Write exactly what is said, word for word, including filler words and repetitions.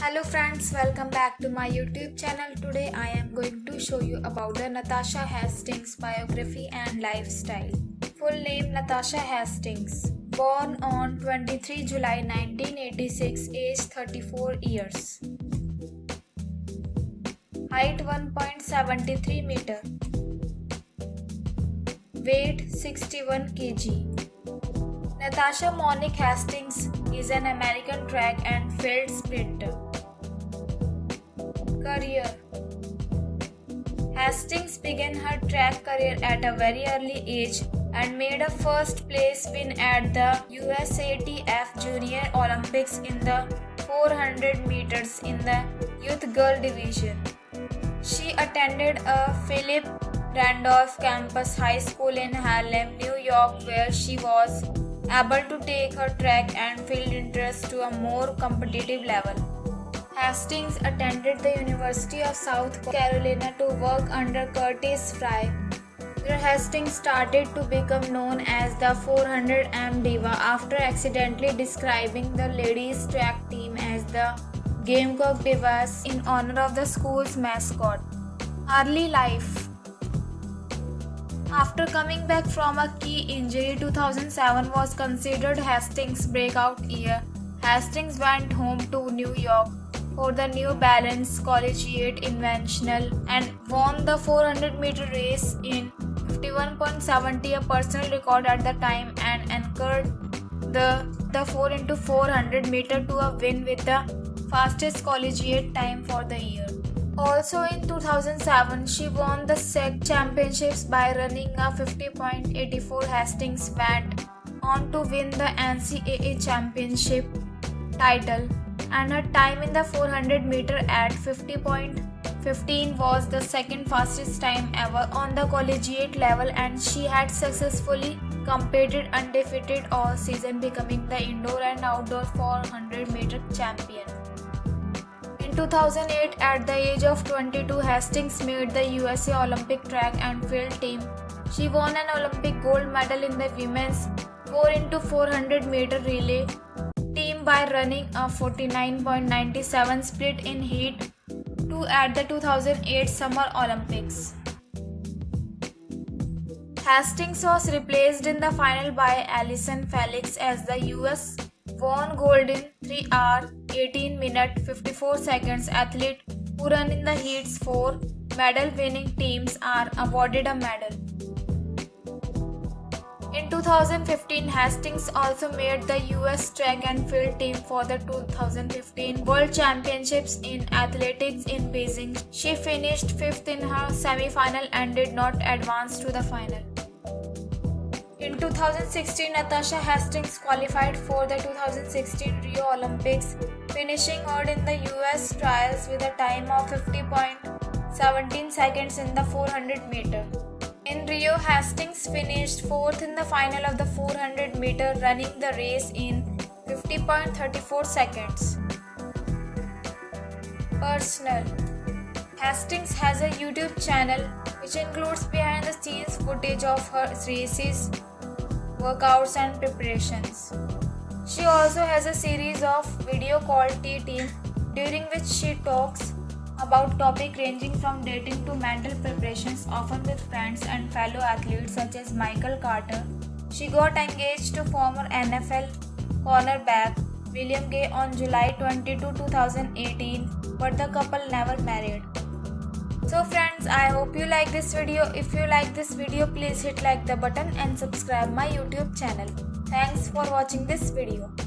Hello friends, welcome back to my YouTube channel. Today I am going to show you about the Natasha Hastings biography and lifestyle. Full name Natasha Hastings. Born on twenty-third of July nineteen eighty-six, age thirty-four years. Height one point seven three meter. Weight sixty-one kilograms. Natasha Monique Hastings is an American track and field sprinter. Career. Hastings began her track career at a very early age and made a first place win at the U S A T F Junior Olympics in the four hundred meters in the youth girl division. She attended a Philip Randolph Campus High School in Harlem, New York, where she was able to take her track and field interest to a more competitive level. Hastings attended the University of South Carolina to work under Curtis Fry. There Hastings started to become known as the four hundred meter diva after accidentally describing the ladies track team as the Gamecock Divas in honor of the school's mascot. Early life. After coming back from a key injury, two thousand seven was considered Hastings' breakout year. Hastings went home to New York for the New Balance Collegiate Invitational and won the four hundred meter race in fifty-one point seven zero, a personal record at the time, and anchored the, the four into four hundred meter to a win with the fastest collegiate time for the year. Also in two thousand seven, she won the S E C championships by running a fifty point eight four. Hastings went on to win the N C A A championship title, and her time in the four hundred meter at fifty point one five was the second fastest time ever on the collegiate level, and she had successfully competed undefeated all season, becoming the indoor and outdoor four hundred meter champion. In two thousand eight, at the age of twenty-two, Hastings made the U S A Olympic track and field team. She won an Olympic gold medal in the women's four into four hundred meter relay team by running a forty-nine point nine seven split in heat two at the two thousand eight Summer Olympics. Hastings was replaced in the final by Allyson Felix as the U S won gold in three hours, eighteen minutes, fifty-four seconds. Athlete who run in the heats for medal-winning teams are awarded a medal. In two thousand fifteen, Hastings also made the U S track and field team for the two thousand fifteen World Championships in Athletics in Beijing. She finished fifth in her semi-final and did not advance to the final. In two thousand sixteen, Natasha Hastings qualified for the two thousand sixteen Rio Olympics, finishing third in the U S trials with a time of fifty point one seven seconds in the four hundred meter. In Rio, Hastings finished fourth in the final of the four hundred meter, running the race in fifty point three four seconds. Personal. Hastings has a YouTube channel which includes behind the scenes footage of her races, workouts and preparations. She also has a series of video called T-Team, during which she talks about topics ranging from dating to mental preparations, often with friends and fellow athletes such as Michael Carter. She got engaged to former N F L cornerback William Gay on July twenty-second, two thousand eighteen, but the couple never married. So friends, I hope you like this video. If you like this video, please hit like the button and subscribe my YouTube channel. Thanks for watching this video.